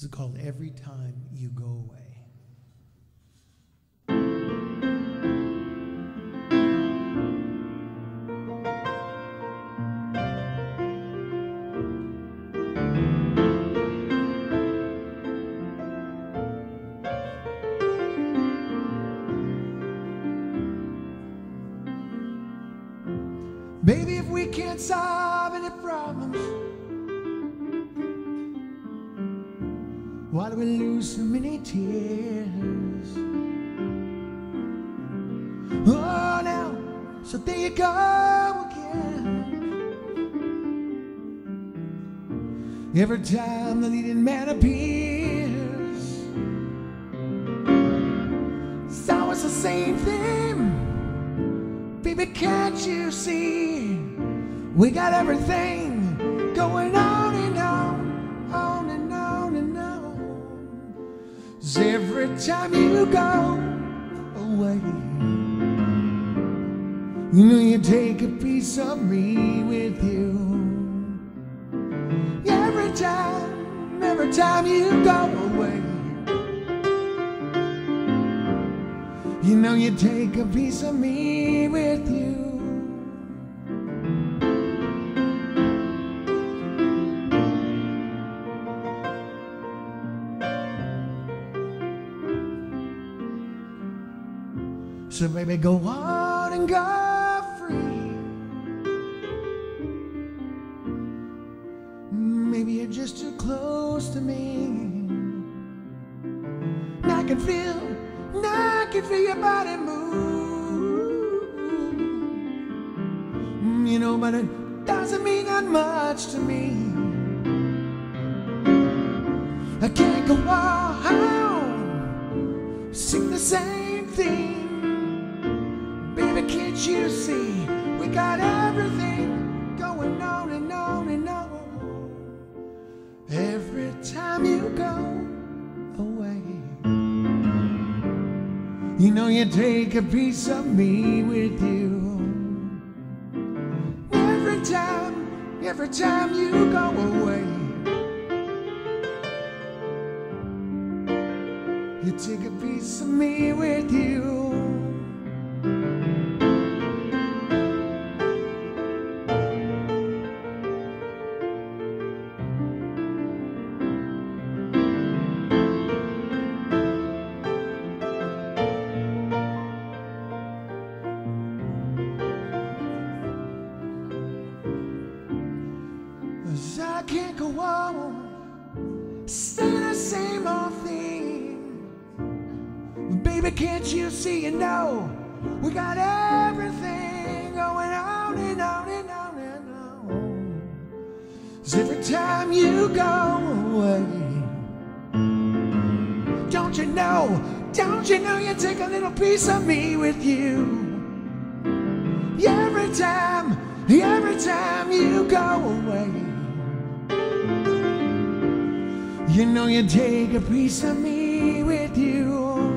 This is called Every Time You Go Away. Baby, if we can't solve any problems, why do we lose so many tears? Oh, now, so there you go again. Every time the leading man appears, it's always the same thing. Baby, can't you see? We got everything going on and on, on and on and on. 'Cause every time you go away, you know you take a piece of me with you. Every time you go away, you know you take a piece of me with you. So baby, go on and go free. Maybe you're just too close to me. I can feel your body move. You know, but it doesn't mean that much to me. I can't go on, sing the same thing. Baby, can't you see? We got everything going on and on and on. Every time you go away, you know you take a piece of me with you. Every time you go away, you take a piece of me with you. I can't go on, saying the same old thing. Baby, can't you see? You know we got everything going on and on and on and on. 'Cause every time you go away, don't you know you take a little piece of me with you. Every time you go away, you know you take a piece of me with you.